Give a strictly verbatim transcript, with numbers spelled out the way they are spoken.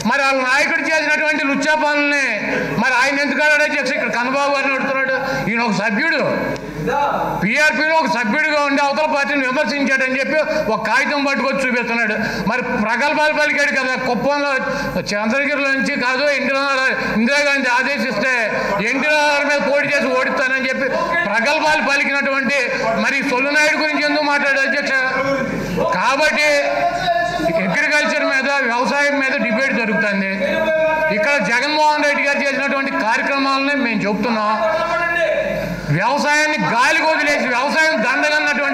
మరి వాళ్ళ నాయకుడు చేసినటువంటి లుచ్చా పనుల్ని మరి ఆయన ఎందుకు అన్నాడు అధ్యక్ష? ఇక్కడ కన్నబాబు గారిని అడుగుతున్నాడు. ఈయన ఒక సభ్యుడు, పీఆర్పీలో ఒక సభ్యుడిగా ఉండి అవతల పార్టీని విమర్శించాడని చెప్పి ఒక కాగితం పట్టుకొచ్చి చూపిస్తున్నాడు. మరి ప్రగల్భాలు పలికాడు కదా, కుప్పంలో చంద్రగిరిలో నుంచి కాదు ఇందిరా ఇందిరాగాంధీ ఆదేశిస్తే ఎన్టీఆర్ మీద పోటీ చేసి ఓడిస్తానని చెప్పి ప్రగల్భాలు పలికినటువంటి మరి సొల్లునాయుడు గురించి ఎందుకు మాట్లాడారు అధ్యక్ష? కాబట్టి అగ్రికల్చర్ మీద, వ్యవసాయం మీద డిబేట్ జరుగుతుంది. ఇక్కడ జగన్మోహన్ రెడ్డి గారు చేసినటువంటి కార్యక్రమాలని మేము చెబుతున్నాం. వ్యవసాయాన్ని గాలికి వదిలేసి వ్యవసాయం దండగన్నటువంటి